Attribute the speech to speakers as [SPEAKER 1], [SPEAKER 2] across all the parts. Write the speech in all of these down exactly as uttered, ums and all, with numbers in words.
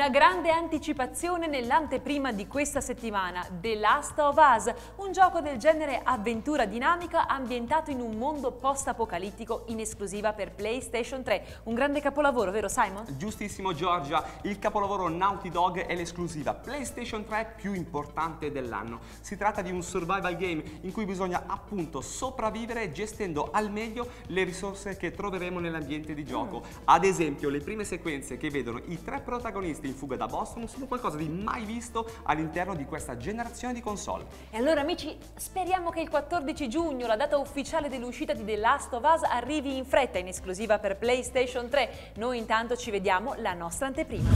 [SPEAKER 1] Una grande anticipazione nell'anteprima di questa settimana, The Last of Us, un gioco del genere avventura dinamica ambientato in un mondo post-apocalittico in esclusiva per PlayStation tre. Un grande capolavoro, vero Simon?
[SPEAKER 2] Giustissimo Giorgia, il capolavoro Naughty Dog è l'esclusiva PlayStation tre più importante dell'anno. Si tratta di un survival game in cui bisogna appunto sopravvivere gestendo al meglio le risorse che troveremo nell'ambiente di gioco. Mm. Ad esempio, le prime sequenze che vedono i tre protagonisti in fuga da Boston sono qualcosa di mai visto all'interno di questa generazione di console.
[SPEAKER 1] E allora amici, speriamo che il quattordici giugno, la data ufficiale dell'uscita di The Last of Us, arrivi in fretta in esclusiva per PlayStation tre. Noi intanto ci vediamo la nostra anteprima.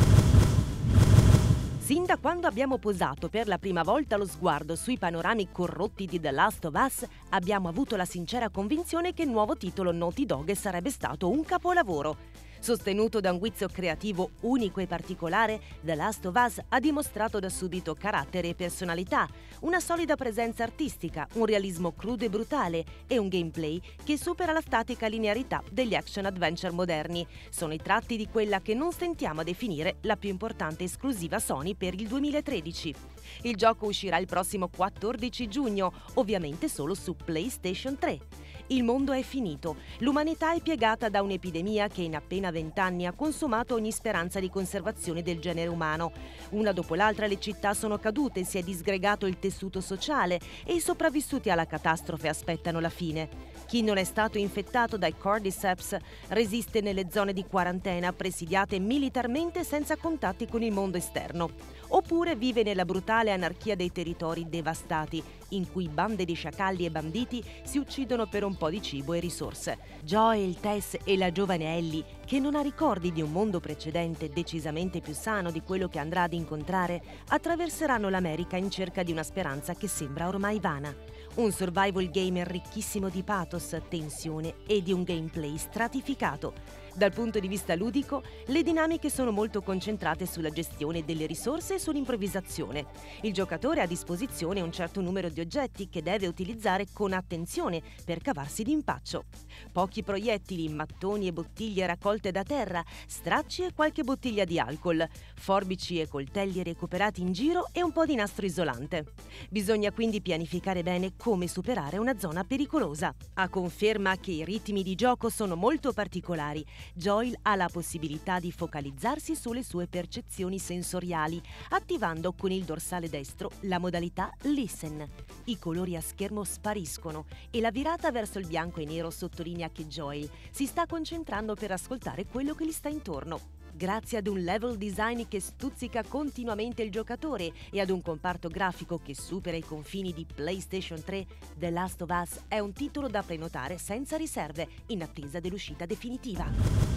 [SPEAKER 3] Sin da quando abbiamo posato per la prima volta lo sguardo sui panorami corrotti di The Last of Us, abbiamo avuto la sincera convinzione che il nuovo titolo Naughty Dog sarebbe stato un capolavoro. Sostenuto da un guizzo creativo unico e particolare, The Last of Us ha dimostrato da subito carattere e personalità, una solida presenza artistica, un realismo crudo e brutale e un gameplay che supera la statica linearità degli action-adventure moderni. Sono i tratti di quella che non stentiamo a definire la più importante esclusiva Sony per il duemilatredici. Il gioco uscirà il prossimo quattordici giugno, ovviamente solo su PlayStation tre. Il mondo è finito, l'umanità è piegata da un'epidemia che in appena vent'anni ha consumato ogni speranza di conservazione del genere umano. Una dopo l'altra le città sono cadute, si è disgregato il tessuto sociale e i sopravvissuti alla catastrofe aspettano la fine. Chi non è stato infettato dai Cordyceps resiste nelle zone di quarantena presidiate militarmente senza contatti con il mondo esterno. Oppure vive nella brutale anarchia dei territori devastati, in cui bande di sciacalli e banditi si uccidono per un po' di cibo e risorse. Joel, Tess e la giovane Ellie, che non ha ricordi di un mondo precedente decisamente più sano di quello che andrà ad incontrare, attraverseranno l'America in cerca di una speranza che sembra ormai vana. Un survival game ricchissimo di pathos, tensione e di un gameplay stratificato. Dal punto di vista ludico, le dinamiche sono molto concentrate sulla gestione delle risorse e sull'improvvisazione. Il giocatore ha a disposizione un certo numero di oggetti che deve utilizzare con attenzione per cavarsi d'impaccio. Pochi proiettili, mattoni e bottiglie raccolte da terra, stracci e qualche bottiglia di alcol, forbici e coltelli recuperati in giro e un po' di nastro isolante. Bisogna quindi pianificare bene come superare una zona pericolosa. A conferma che i ritmi di gioco sono molto particolari, Joel ha la possibilità di focalizzarsi sulle sue percezioni sensoriali, attivando con il dorsale destro la modalità Listen. I colori a schermo spariscono e la virata verso il bianco e nero sottolinea che Joel si sta concentrando per ascoltare quello che gli sta intorno. Grazie ad un level design che stuzzica continuamente il giocatore e ad un comparto grafico che supera i confini di PlayStation tre, The Last of Us è un titolo da prenotare senza riserve, in attesa dell'uscita definitiva.